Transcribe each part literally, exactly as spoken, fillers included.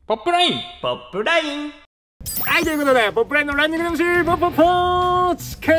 ポップラインポップライン。 はい、ということで、ポップラインのランニング エムシー、ポッポッポーチから、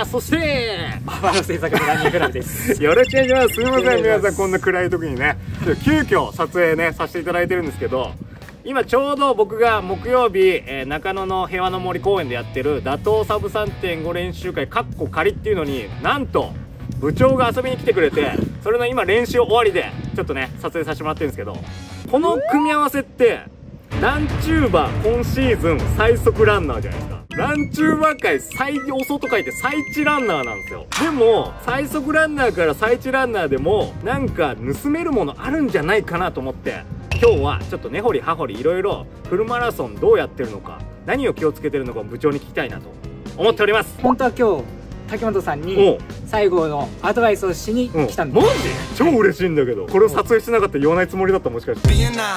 そして、 ババの制作のランニングクラブです。 よろしくお願いします。すみません、皆さん、こんな暗い時にね、急遽撮影ね、させていただいてるんですけど、今ちょうど僕が木曜日、えー、中野の平和の森公園でやってる打倒サブ さんてんご 練習会カッコ仮っていうのに、なんと部長が遊びに来てくれて、それの今練習終わりでちょっとね撮影させてもらってるんですけど、この組み合わせってランチューバー今シーズン最速ランナーじゃないですか。ランチューバー界最遅と書いて最地ランナーなんですよ。でも最速ランナーから最地ランナーでもなんか盗めるものあるんじゃないかなと思って、今日はちょっと根掘り葉掘りいろいろフルマラソンどうやってるのか、何を気をつけてるのか部長に聞きたいなと思っております。 本当は今日竹本さんに最後のアドバイスをしに来たんです。 マジ？超嬉しいんだけど、これを撮影してなかったら言わないつもりだった。もしかして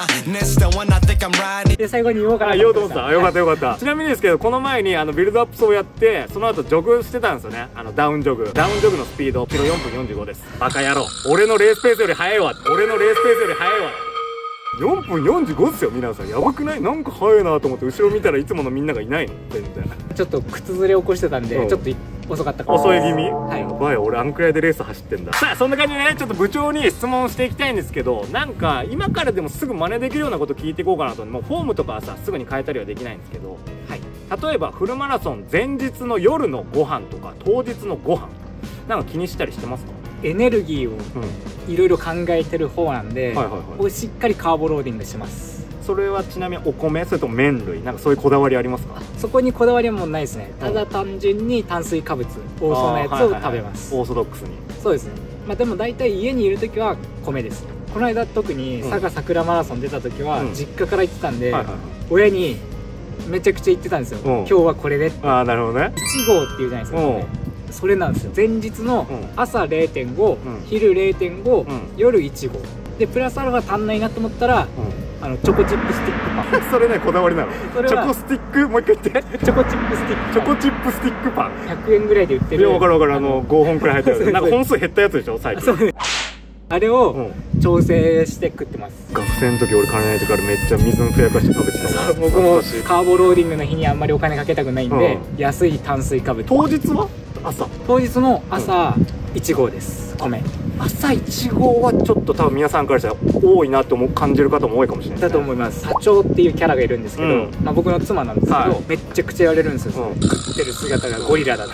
で最後に言おうかなと言おうと思った。よかったよかった。ちなみにですけど、この前にあのビルドアップ走をやって、その後ジョグしてたんですよね。あのダウンジョグダウンジョグのスピードキロよんぷんよんじゅうごです。バカ野郎、俺のレースペースより速いわ。俺のレースペースより速いわ。よんぷんよんじゅうごですよ。皆さんやばくない？なんか速いなと思って後ろ見たらいつものみんながいないの。全然ちょっと靴ずれ起こしてたんで、うん、ちょっと遅かったかも。 遅い気味、 はい、 やばい。俺あのくらいでレース走ってんだ。さあそんな感じでね、ちょっと部長に質問していきたいんですけど、なんか今からでもすぐ真似できるようなこと聞いていこうかなと。もうフォームとかはさすぐに変えたりはできないんですけど、はい、例えばフルマラソン前日の夜のご飯とか当日のご飯なんか気にしたりしてますか？ エネルギーをいろいろ考えてる方なんで、しっかりカーボローディングします。 それはちなみにお米、それとも麺類、なんかそういうこだわりありますか？ そこにこだわりはもうないですね。ただ単純に炭水化物多そうなやつを食べます。 オーソドックスに。 そうですね。まあでも大体家にいる時は米です。この間特に佐賀桜マラソン出た時は実家から行ってたんで、親にめちゃくちゃ言ってたんですよ。今日はこれで。 ああ、なるほどね。 いち号っていうじゃないですかね。それなんですよ。前日の朝 れいてんご、昼 れいてんご、夜いち号でプラスアルファ足んないなと思ったら、あのチョコチップスティックパン。それね、こだわりなの？チョコスティック、もう一回言って。チョコチップスティック。チョコチップスティックパン。ひゃくえんぐらいで売ってる。いや、分かる分かる。あのごほんくらい入ってる。なんか本数減ったやつでしょ、最近。あれを調整して食ってます。 学生の時俺金ない時からめっちゃ水ふやかして食べてた。 僕もカーボローディングの日にあんまりお金かけたくないんで、安い炭水化物。 当日は朝？当日の朝いち号です。米。 朝いち号はちょっと多分皆さんからしたら多いなと感じる方も多いかもしれないだと思います。社長っていうキャラがいるんですけど、まあ僕の妻なんですけど、めっちゃくちゃ言われるんですよ。食ってる姿がゴリラだって。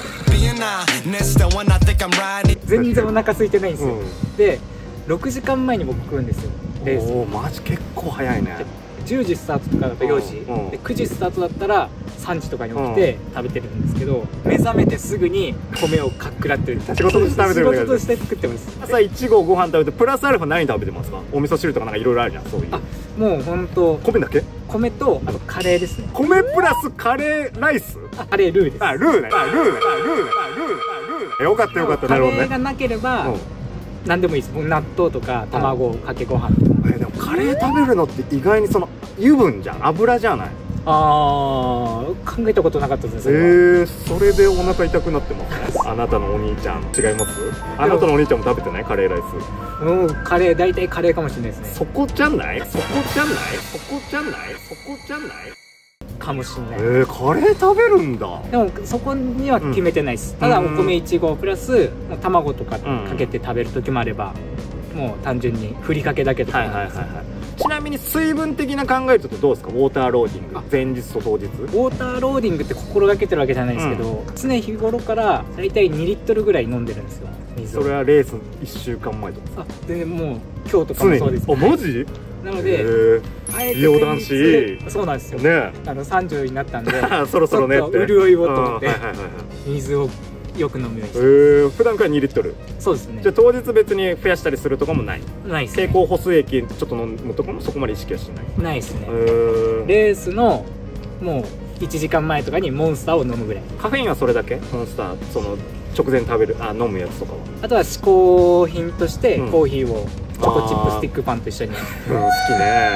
全然お腹空いてないんですよ。でろくじかんまえに僕食うんですよ、レース。 おお、マジ結構早いね。 じゅうじスタートとかだとよじで、くじスタートだったらさんじとかに起きて食べてるんですけど、目覚めてすぐに米をかっくらってる。仕事として食べてる。仕事として作ってます。 朝いち号ご飯食べてプラスアルファ何食べてますか？お味噌汁とかなんかいろいろあるじゃん。そういう。 あ、もう本当米だけ？ 米とあとカレーですね。 米プラスカレーライス？ あ、カレールーです。 あ、ルーね。あ、ルーね。あ、ルーね。あ、ルーね。あ、ルーね。よかったよかった。なるほどね。 カレーがなければ何でもいいです。納豆とか卵かけご飯とか。 え、でもカレー食べるのって意外にその油分じゃん、油じゃない？ あー、考えたことなかったですね。 えー、それでお腹痛くなってますね。あなたのお兄ちゃん違います？あなたのお兄ちゃんも食べてない？カレーライス。 うん、カレー大体カレーかもしれないですね。 そこじゃない？そこじゃない？そこじゃない？そこじゃない？ かもしれない。 えー、カレー食べるんだ。 でもそこには決めてないです。ただお米いち号プラス卵とかかけて食べる時もあれば、もう単純にふりかけだけとか。 ちなみに水分的な考えるとどうですか？ウォーターローディング、前日と当日。ウォーターローディングって心がけてるわけじゃないですけど、常日頃から大体にリットルぐらい飲んでるんですよ、水を。 それはレースいっしゅうかんまえとか？ あ、でもう今日とかもそうです。 あ、マジ？ なので美容男子。 そうなんですよね。 あのさんじゅうになったんでそろそろねって潤いをと思って水をよく飲むようにしてます。 普段からにリットル。 そうですね。 じゃあ当日別に増やしたりするとかもない？ ないです。 経口補水液ちょっと飲むとかもそこまで意識はしない？ ないですね。レースのもういちじかんまえとかにモンスターを飲むぐらい。 カフェインはそれだけ？モンスターその直前食べる、あ、飲むやつとかは？ あとは嗜好品としてコーヒーをチョコチップスティックパンと一緒に。 好きね。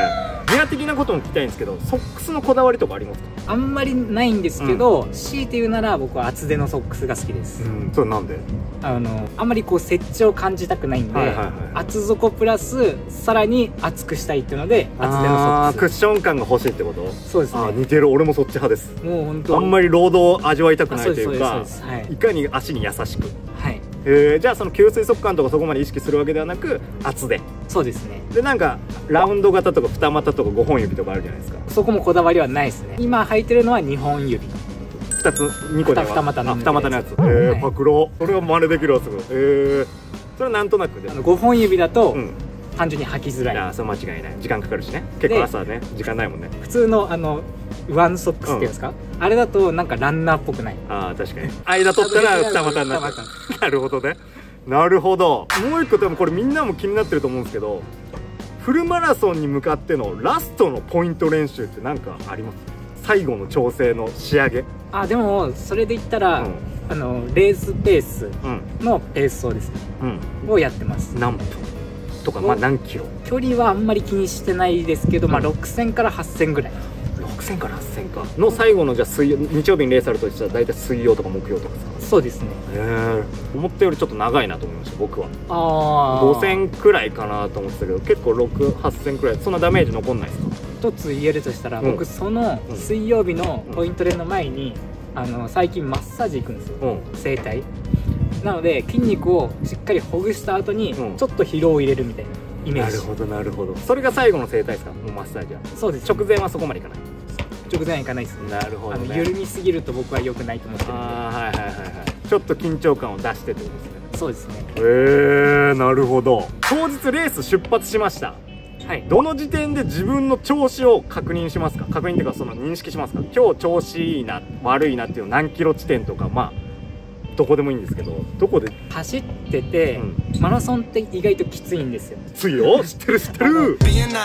ギア的なことも聞きたいんですけど、ソックスのこだわりとかありますか？ あんまりないんですけど、うん、強いて言うなら僕は厚手のソックスが好きです。 うん、それなんで？ あのあんまりこう接地を感じたくないんで、厚底プラスさらに厚くしたいっていうので厚手のソックス。 クッション感が欲しいってこと？ そうですね。 あ、似てる。俺もそっち派です。 もう本当あんまりロードを味わいたくないというか、はい、いかに足に優しく。 はい。 えー、じゃあその吸水速乾とかそこまで意識するわけではなく厚手。 そうですね。 でなんかラウンド型とか二股とかごほん指とかあるじゃないですか。 そこもこだわりはないですね。今履いてるのはにほん指。 ふたつにこでは二股の二股のやつ。えー、パクロ。それは真似できるわすごい。えー、それはなんとなくで。 あのごほん指だと、うん、単純に履きづらい。 ああ、それ間違いない。時間かかるしね。結構朝ね時間ないもんね。 普通のあのワンソックスっていうんですか、うん、あれだとなんかランナーっぽくない。 ああ、確かに間取ったら二股になっちゃう。なるほどね。なるほど。もう一個多分これみんなも気になってると思うんですけど、フルマラソンに向かってのラストのポイント練習って何かあります？最後の調整の仕上げ。あ、 でもそれで言ったら、うん、あのレースペースのペース走ですね、うん、をやってます。 何分とか、まあ何キロ？距離はあんまり気にしてないですけど、うん、まあろくせんからはっせんぐらい。 ろくせんからはっせんかの最後のじゃあ水曜、日曜日にレースあるとしたら大体水曜とか木曜とかさ。 そうですね。 へえ。思ったよりちょっと長いなと思いました僕は。ああ、ごせんくらいかなと思ってたけど、結構ろく、はっせんくらい。そんなダメージ残んないですか？ 一つ言えるとしたら、うん、僕その水曜日のポイント練の前に、うん、あの最近マッサージ行くんですよ、うん、整体なので筋肉をしっかりほぐした後にちょっと疲労を入れるみたいなイメージ。 なるほどなるほど。それが最後の整体ですか？もうマッサージは。そうです。直前はそこまでいかない。 直前はいかないですね。 なるほど、ね、 あの緩みすぎると僕は良くないと思ってるので。ああ、はいはいはいはい。 ちょっと緊張感を出してってことですね。 そうですね。 へえー、なるほど。当日レース出発しました。はい、どの時点で自分の調子を確認しますか？確認っていうかその認識しますか？今日調子いいな悪いなっていうの何キロ地点とか、まあどこでもいいんですけど、どこで走ってて、うん、マラソンって意外ときついんですよ。 きついよ。知ってる知ってる。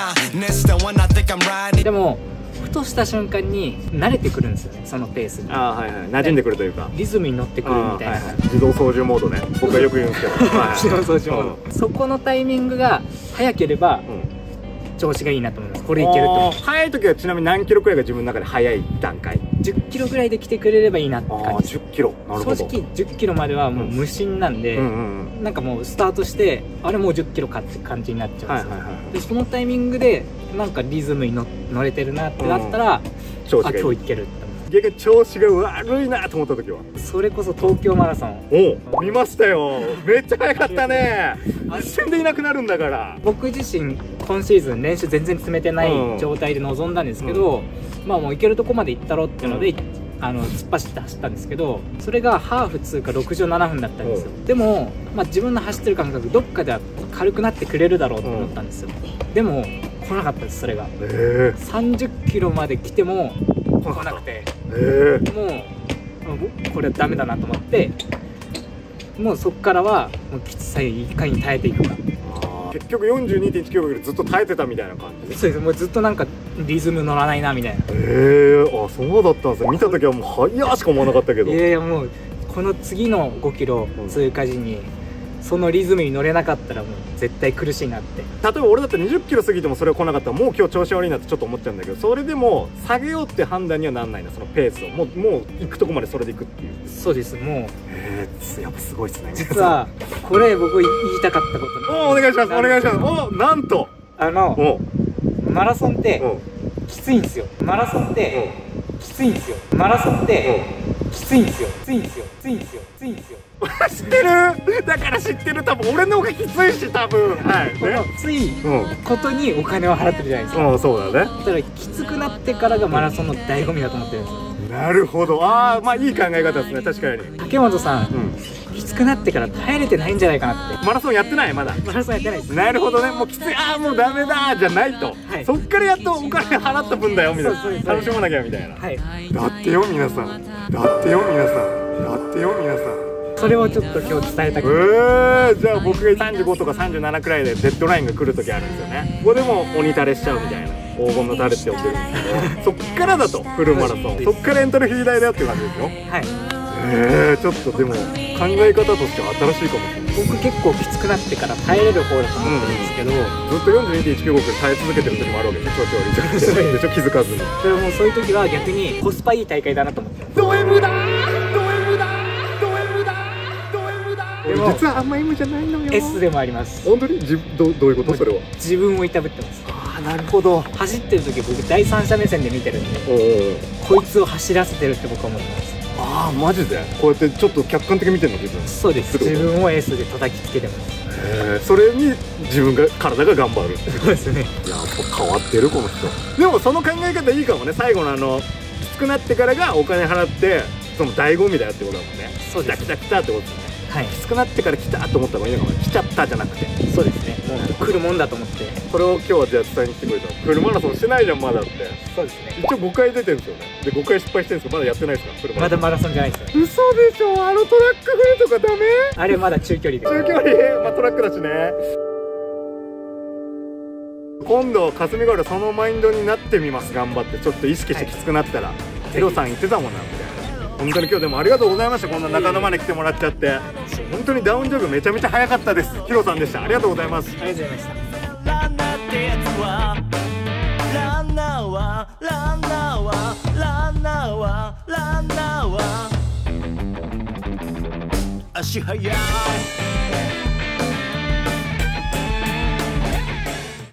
でもふとした瞬間に慣れてくるんですよね、そのペースに。 ああ、はいはい。馴染んでくるというかリズムに乗ってくるみたいな、はいはい、 自動操縦モードね。僕はよく言うんですけど自動操縦モード、うん、そこのタイミングが早ければ、うん調子がいいなと思います。これいけると思う。 速い時はちなみに何キロくらいが自分の中で速い段階？ じゅっキロぐらいで来てくれればいいなって感じ。あ、 じゅっキロ。なるほど。 正直じゅっキロまではもう無心なんで、なんかもうスタートしてあれもうじゅっキロかって感じになっちゃうんですよ。はいはいはい、でそのタイミングでなんかリズムに乗れてるなってなったら、うん、調子がいい。あ、今日いけるって。 逆に調子が悪いなと思った時はそれこそ東京マラソン。 お見ましたよ。めっちゃ速かったね。一瞬でいなくなるんだから。 僕自身今シーズン練習全然詰めてない状態で臨んだんですけど、うん、まあもう行けるとこまで行ったろっていうので、うん、あの突っ走って走ったんですけど、それがハーフ通過ろくじゅうななふんだったんですよ。でも、まあ、自分の走ってる感覚どっかでは軽くなってくれるだろうと思ったんですよ、うん、でも来なかったです。それが、えー、さんじゅっキロまで来ても来なくて、えー、もうこれはダメだなと思って、もうそこからはもうきつさいかに耐えていくか。 結局 よんじゅうにてんいちキロずっと耐えてたみたいな感じで。 そうです。もうずっとなんかリズム乗らないなみたいな。 ええー、あ、そうだったんですよ。見た時はもう速しか思わなかったけど。 いやいや、もうこの次のごキロ通過時に、うん、そのリズムに乗れなかったらもう絶対苦しいなって。 例えば俺だってにじゅっキロ過ぎてもそれが来なかったらもう今日調子悪いなってちょっと思っちゃうんだけど、それでも下げようって判断にはなんないな、そのペースを。もうもう行くとこまでそれで行くっていう。 そうです。もうえー、やっぱすごいですね。 実はこれ僕言いたかったこと。 おお願いします。お願いします。おなんとあのマラソンってきついんですよ。マラソンってきついんですよ。マラソンってきついんですよ。きついんですよ。きついんですよ。きついんですよ。 知ってる。だから知ってる。多分俺の方がきついし、多分。はい。 このきついことにお金を払ってるじゃないですか。 うん、そうだね。 だからきつくなってからがマラソンの醍醐味だと思ってるんですよ。 なるほど。ああ、まあいい考え方ですね。確かに。 竹本さん、うん、きつくなってから耐えれてないんじゃないかなって。 マラソンやってない？まだマラソンやってないです。 なるほどね。もうきつい、ああもうダメだじゃないと、はい、そっからやっとお金払った分だよみたいな、楽しまなきゃみたいな、はい、だってよ皆さん、だってよ皆さん、だってよ皆さん、 それをちょっと今日伝えたくて。 えー、じゃあ僕がさんじゅうごとかさんじゅうななくらいでデッドラインが来る時あるんですよね。ここでも鬼垂れしちゃうみたいな、黄金の垂れって呼んでるんですけど、そっからだとフルマラソン、そっからエントリーフィー代だよっていう感じですよ。はい。えー、ちょっとでも考え方としては新しいかもしれない。 僕結構きつくなってから耐えれる方だと思ってるんですけど、 ずっと よんじゅうにてんいちきゅうご キロ耐え続けてる時もあるわけでしょ、調子悪いじゃんでしょ、気づかずに。 それもそういう時は逆にコスパいい大会だなと思ってます。 ド M だド M だド M だド M だ。でも実はあんま M じゃないのよ。 S でもあります。 本当にじどどういうことそれは。 自分をいたぶってます。 ああ、なるほど。 走ってる時僕第三者目線で見てるんで、こいつを走らせてるって僕は思ってます。 ああ、マジでこうやってちょっと客観的に見てるの自分。 そうです。自分を S で叩きつけてます。 へえ、それに自分が体が頑張る。 そうですね。 やっぱ変わってるこの人。でもその考え方いいかもね。最後のあのきつくなってからがお金払ってその醍醐味だよってことだもんね。 そうです。 来た来た来たってことですね。 はい、 きつくなってから来たと思った方がいいのかな。来ちゃったじゃなくて。 そうですね、もう来るもんだと思って。 それを今日はじゃあ伝えに来てくれた。フルマラソンしてないじゃんまだって。 そうですね。 一応ごかい出てるんですよね。でごかい失敗してるんですけどまだやってないですか。フルマラソンまだマラソンじゃないですよ。 嘘でしょ。あのトラックフルとかダメ。 あれまだ中距離で。 中距離、まあトラックだしね。今度霞ヶ浦そのマインドになってみます。頑張ってちょっと意識してきつくなったら、はい、ヒロさん言ってたもんなみたいな。本当に今日でもありがとうございました。こんな中野まで来てもらっちゃって本当にダウンジョグめちゃめちゃ早かったです。ヒロさんでした。ありがとうございます。 ありがとうございました。 ランナーってやつはランナーはランナーはランナーはランナーは足速い